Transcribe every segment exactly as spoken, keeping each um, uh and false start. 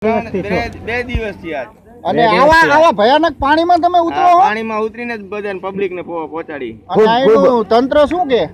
બે દિવસથી આજ અને આવા આવા ભયાનક પાણીમાં તમે ઉતરો પાણીમાં ઉતરીને જ બધાને પબ્લિક ને પહોંચાડી અને આનું તંત્ર શું કે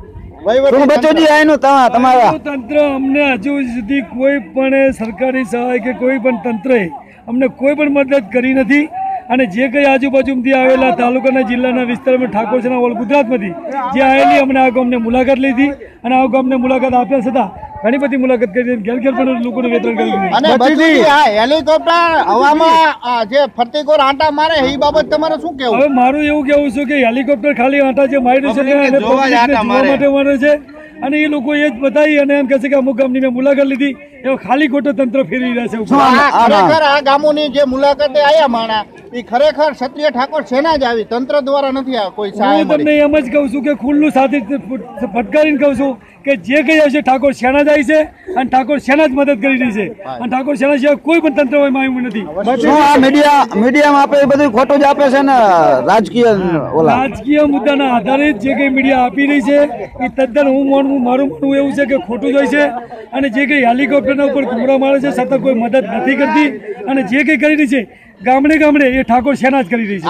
તંત્ર અમને હજુ સુધી કોઈ પણ સરકારી સહાય કે કોઈ પણ તંત્રએ અમને કોઈ પણ મદદ કરી નથી અને જે કઈ આજુબાજુમાંથી આવેલા તાલુકાના જિલ્લાના વિસ્તારમાં ઠાકોરસેના ઓલ ગુજરાતમાંથી જે આવેલી અમને આ ગામને મુલાકાત લીધી અને આ ગામને મુલાકાત આપ્યા છતાં ઘણી બધી મુલાકાત કરી ઘેર ઘેર પણ લોકોને વિતરણ કર્યું અને બચુજી આ હેલિકોપ્ટર હવામાં જે ફરતીકોર આંટા મારે એ બાબત તમારે શું કહેવું? હવે મારું એવું કહેવું છે કે હેલિકોપ્ટર ખાલી આંટા જે મારી છે એને જોવા માટે મારે છે અને એ લોકો એ જ બતાવી અને એમ કહે છે કે અમુક ગામની મેં મુલાકાત લીધી એ ખાલી ખોટો તંત્ર ફેરવી રહ્યા છે. ખરેખર આ ગામોની જે મુલાકાતે આયા માણા એ ખરેખર ક્ષત્રિય ઠાકોર સેના જ આવી, તંત્ર દ્વારા નથી આ કોઈ સહાય. હું તમને એમ જ કહું છું કે ખુલ્લું સાથે ફટકારીને કહું છું કે જે કઈ આવશે ઠાકોર સેના જાય છે અને ઠાકોર સેના જ મદદ કરી રહી છે અને ઠાકોર સેના સિવાય કોઈ પણ તંત્ર હોય આવ્યું નથી. મીડિયા મીડિયામાં આપે એ બધું ખોટું જ આપે છે ને રાજકીય રાજકીય મુદ્દાના આધારે જે કઈ મીડિયા આપી રહી છે એ તદ્દન હું માનવું મારું માનવું એવું છે કે ખોટું જ હોય છે અને જે કઈ હેલિકોપ્ટરના ઉપર ઘુમરા મારે છે છતાં કોઈ મદદ નથી કરતી અને જે કઈ કરી રહી છે ગામડે ગામડે એ ઠાકોર સેના જ કરી રહી છે.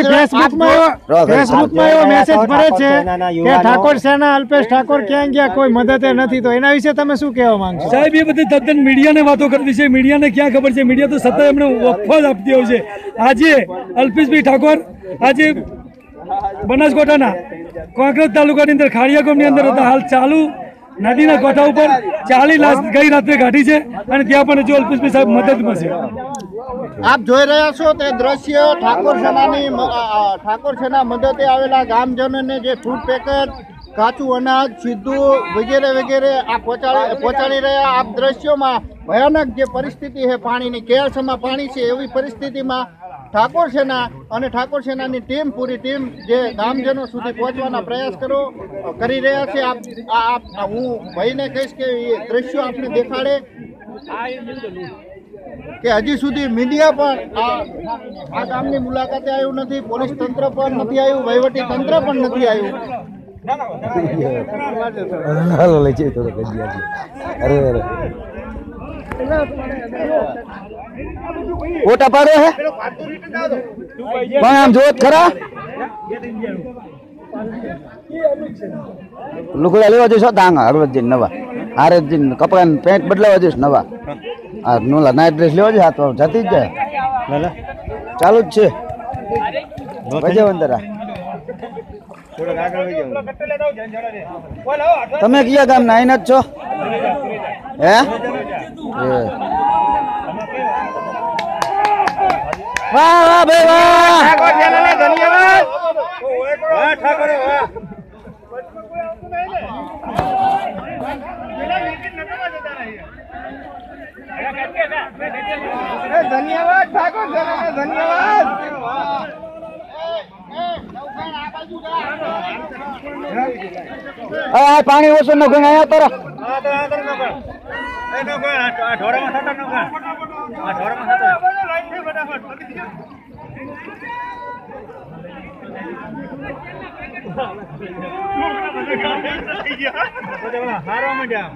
ફેસબુકમાં એવો મેસેજ પડે છે કે ઠાકોર સેના અલ્પેશ ઠાકોર ક્યાં ગયા કોઈ મદદ નથી, તો એના વિશે તમે શું કહેવા માંગશો? સાહેબ એ બધી તદ્દન મીડિયાને વાતો કરવી છે. મીડિયાને ક્યાં ખબર છે? મીડિયા તો સતત એમને વફાદ આપતી હોય છે. આજે અલ્પેશભાઈ ઠાકોર આજે બનાસકાંઠાના કોંકરેજ તાલુકાની અંદર ખાડિયા ગામની અંદર હતા. હાલ ચાલુ નદીના કાંઠા ઉપર ચાલી લાશ ગઈ રાત્રે કાઢી છે અને ત્યાં પણ જો અલ્પેશભાઈ સાહેબ મદદમાં છે. આપ જોઈ રહ્યા છો તે દ્રશ્ય ઠાકોર સેનાની ઠાકોર સેના મદદે આવેલા ગામજનોને જે ફૂડ પેકેટ, કાચું અનાજ, સીધું વગેરે વગેરે આ પહોંચાડી પહોંચાડી રહ્યા. આપ દ્રશ્યોમાં ભયાનક જે પરિસ્થિતિ છે પાણીની, કેળસમાં પાણી છે એવી પરિસ્થિતિમાં ઠાકોર સેના અને ઠાકોર સેનાની ટીમ પૂરી ટીમ જે ગામજનો સુધી પહોંચવાના પ્રયાસ કરો કરી રહ્યા છે. આપ હું ભાઈને કહીશ કે એ દ્રશ્યો આપને દેખાડે કે હજી સુધી મીડિયા પણ આ આ ગામની મુલાકાતે આવ્યું નથી, પોલીસ તંત્ર પણ નથી આવ્યું, વહીવટી તંત્ર પણ નથી આવ્યું. ફોટા પાડો હે પણ આમ જોત ખરા લુગડા લેવા જઈશ તાંગા હરવતજી નવા હારતજી કપડા પેન્ટ બદલાવા જઈશ નવા આ નોલા નાઇટ ડ્રેસ લેવા જઈશ હાથ જતી જ જાય ચાલુ જ છે વજે અંદર તમે કયા ગામ ના આઈના જ છો હે વાહ વાહ ભાઈ વાહ ઠાકોર સેનાને ધન્યવાદ. વાહ ઠાકોર વાહ. ધન્યવાદ ઠાકોર સેનાને ધન્યવાદ. આ પાણી ઓછું ન ગણ આયા તરફ હારવા માંડ્યા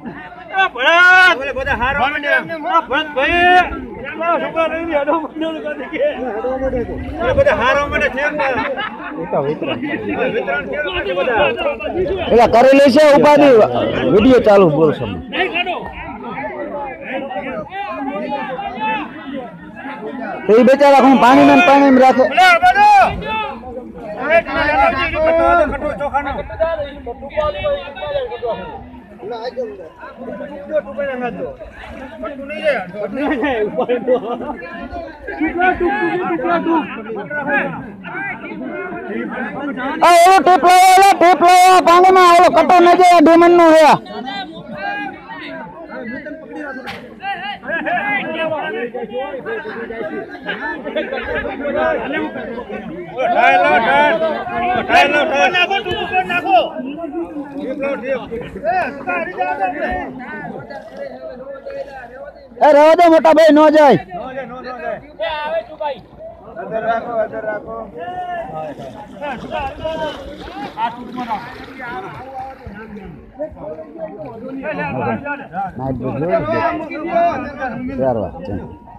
પેલા કરેલી છે ઉપાધિ વિડીયો ચાલુ બોલશો એ બેચારા હું પાણી ને પાણી રાખે પાણી માં આવો કટો ન જાય ડોમન નો હે રહેવા દો મોટા ભાઈ ન જાય રાખો નાઇટ ડ્રેસ લેવો છે પહેરવા છે.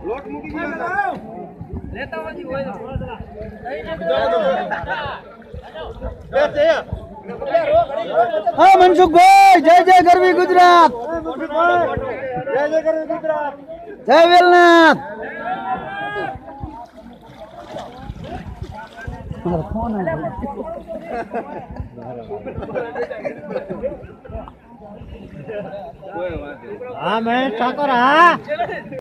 હા મનસુખભાઈ, જય જય ગરવી ગુજરાત, જય વેલનાથ. હા મહેશ ઠાકોર હા